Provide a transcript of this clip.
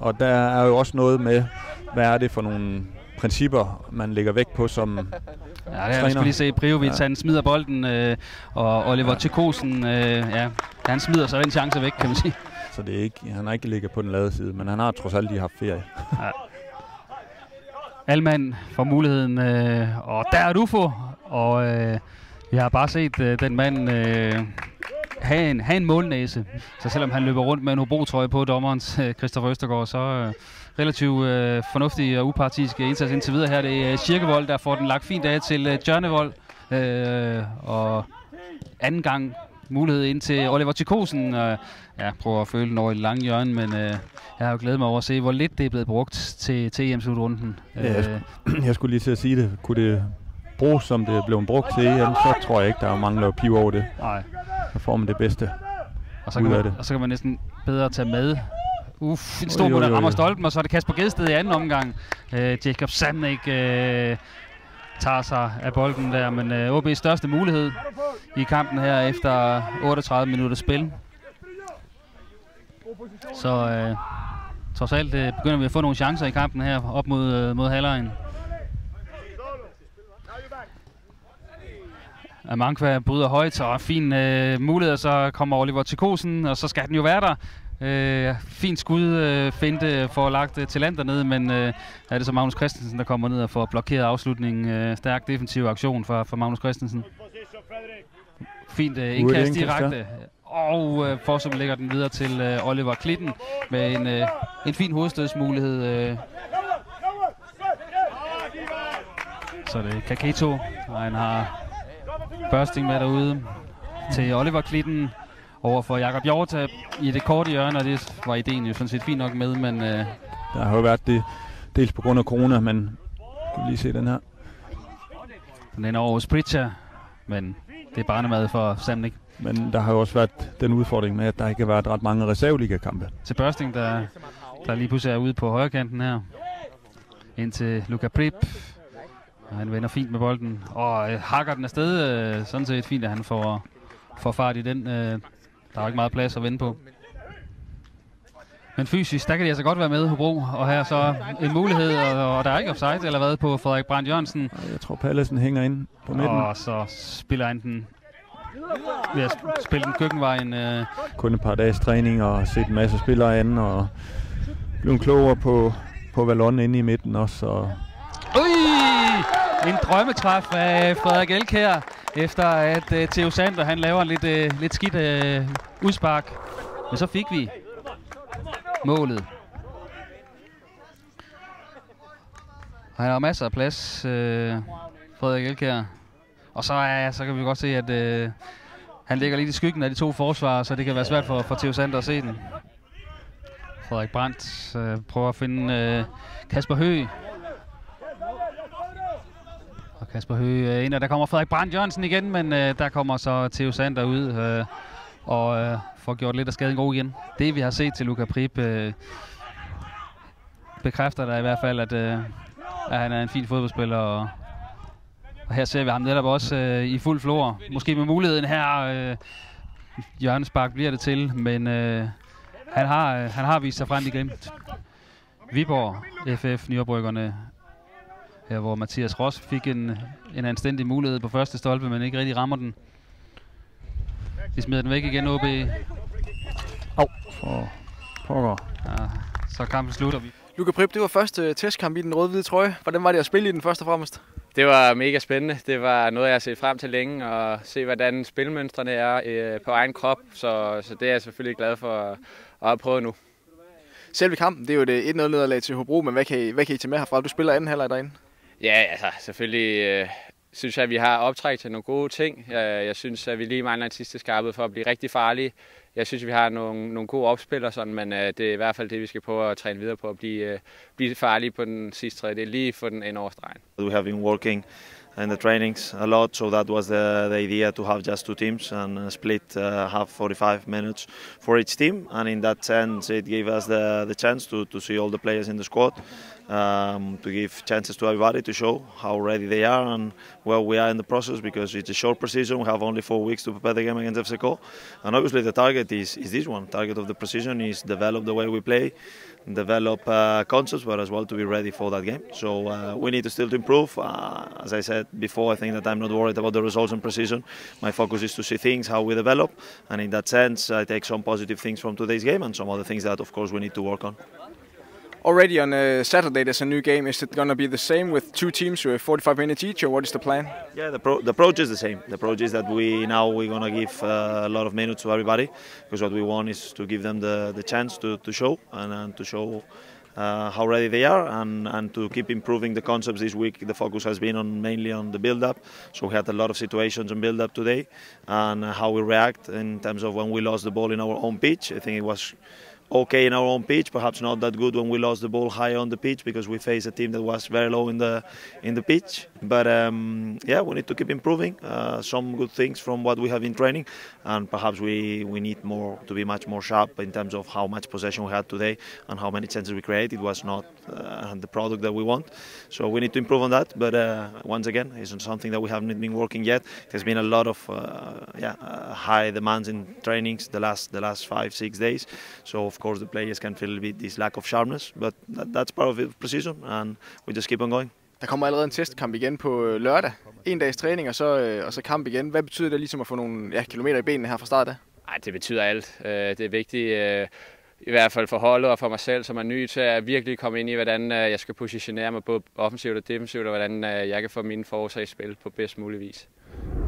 Og der er jo også noget med, hvad er det for nogle principper, man lægger vægt på som ja, det er, vi skal lige se Prijovic, han smider bolden, og Oliver Tjikosen, han smider så den chance væk, kan man sige. Så det er ikke, han har ikke ligget på den lade side, men han har trods alt lige haft ferie. Ja. Alman får muligheden, og der er Ufo, og vi har bare set den mand have en målnæse. Så selvom han løber rundt med en Hobro-trøje på, dommerens Christoffer Østergaard, så relativt fornuftig og upartisk indsats indtil videre her. Det er Kirkevold, der får den lagt fint af til Tjørnevold, og anden gang mulighed ind til Oliver Tjikosen. Prøver at føle den over i det lange hjørne, men jeg har jo glædet mig over at se, hvor lidt det er blevet brugt til EM-slutrunden. Jeg skulle lige til at sige det. Kunne det bruges, som det er blevet brugt til EM, så tror jeg ikke, der er mange, der piver over det. Nej. Så får man det bedste ud af det. Og så kan man næsten bedre tage med. En stor måde, der rammer stolpen, og så er det Kasper Gedsted i anden omgang. Jacob Samnik tager sig af bolden der, men OB's største mulighed i kampen her efter 38 minutter spil. Så trods alt begynder vi at få nogle chancer i kampen her op mod halvlejen. Amankwa bryder højt, og fin mulighed, så kommer Oliver Tjikosen, og så skal den jo være der. Fint skud, finte for lagt til land dernede, men er det så Magnus Christensen, der kommer ned og får blokeret afslutningen. Stærk defensiv aktion for Magnus Christensen. Fint indkast direkte. Og Forsum lægger den videre til Oliver Klitten med en fin hovedstødsmulighed. Så det er Kaketo, og han har Børsting med derude til Oliver Klitten over for Jakob Hjorta i det korte hjørne, og det var ideen jo sådan set fint nok med, men der har jo været det dels på grund af corona, men kan vi lige se den her. Den ender over Spritja, men det er barnemad for Samnik. Men der har jo også været den udfordring med, at der ikke har været ret mange reserveliga-kampe. Til Børsting, der lige pludselig er ude på højrekanten her. Ind til Luka Prip. Og han vender fint med bolden. Og hakker den afsted. Sådan set fint, at han får fart i den. Der er jo ikke meget plads at vende på. Men fysisk, der kan de altså godt være med, Hobro. Og her så en mulighed, og der er ikke offside eller hvad på Frederik Brandt Jørgensen. Jeg tror, Pallesen hænger ind på midten. Og så spiller han den ved at spille den køkkenvejen. Kun et par dages træning og set en masse spillere anden og blevet klogere på Vallon inde i midten også. En drømmetræf af Frederik Elkjær, efter at Theo Sander han laver en lidt skidt udspark. Men så fik vi målet. Og han har masser af plads, Frederik Elkjær. Og så kan vi godt se, at han ligger lidt i skyggen af de to forsvarer, så det kan være svært for Theo Sander at se den. Frederik Brandt prøver at finde Kasper Høgh. Og Kasper Høgh ind, og der kommer Frederik Brandt Jørgensen igen, men der kommer så Theo Sander ud og får gjort lidt af skaden god igen. Det vi har set til Luka Prip bekræfter der i hvert fald, at han er en fin fodboldspiller, og her ser vi ham netop også i fuld flor. Måske med muligheden her. Hjørnespark bliver det til, men han har vist sig frem igen. Viborg FF Nyoprykkerne, her hvor Mathias Ross fik en anstændig mulighed på første stolpe, men ikke rigtig rammer den. De smider den væk igen, OB. For pokker. Ja, så kampen slutter. Luka Prip, det var første testkamp i den rød-hvide trøje. Hvordan var det at spille i den først og fremmest? Det var mega spændende. Det var noget, jeg har set frem til længe, og se, hvordan spilmønstrene er på egen krop. Så det er jeg selvfølgelig glad for at prøve nu. Selve kampen, det er jo det 1-0-nederlag til Hobro, men hvad kan I tage med herfra? Du spiller anden halvleg derinde. Ja, altså selvfølgelig synes jeg, at vi har optræk til nogle gode ting. Jeg synes, at vi lige mangler en sidste skarphed for at blive rigtig farlige. Jeg synes, at vi har nogle gode opspillere, sådan, men det er i hvert fald det, vi skal prøve at træne videre på at blive farlige på den sidste tredje. Det er lige for den ende over stregen. We have been working in the trainings a lot, so that was the idea to have just two teams and split half 45 minutes for each team. And in that sense, it gave us the chance to see all the players in the squad, to give chances to everybody to show how ready they are and where we are in the process, because it's a short precision. We have only 4 weeks to prepare the game against FCK, and obviously the target is this one. Target of the precision is develop the way we play, develop concepts, but as well to be ready for that game. So we need to still to improve. As I said before, I think that I'm not worried about the results and precision. My focus is to see things, how we develop, and in that sense, I take some positive things from today's game and some other things that, of course, we need to work on. Already on Saturday, there's a new game. Is it going to be the same with 2 teams with 45 minutes each, or what is the plan? Yeah, the approach is the same. The approach is that we're going to give a lot of minutes to everybody, because what we want is to give them the chance to show and to show how ready they are and to keep improving the concepts this week. The focus has been mainly on the build-up. So we had a lot of situations in build-up today and how we react in terms of when we lost the ball in our own pitch. I think it was okay in our own pitch, perhaps not that good when we lost the ball high on the pitch because we faced a team that was very low in the pitch. But yeah, we need to keep improving. Some good things from what we have in training, and perhaps we need more to be much more sharp in terms of how much possession we had today and how many chances we created. It was not the product that we want, so we need to improve on that. But once again, it's something that we haven't been working yet. There's been a lot of high demands in trainings the last 5-6 days. So of course the players can feel a bit this lack of sharpness, but that's part of the precision, and we just keep on going. Der kommer allerede en testkamp igen på lørdag. En dags træning, og så kamp igen. Hvad betyder det ligesom at få nogle kilometer i benene her fra start af? Ej, det betyder alt. Det er vigtigt, i hvert fald for holdet og for mig selv, som er ny til at virkelig komme ind i, hvordan jeg skal positionere mig både offensivt og defensivt, og hvordan jeg kan få mine forslag i spil på bedst mulig vis.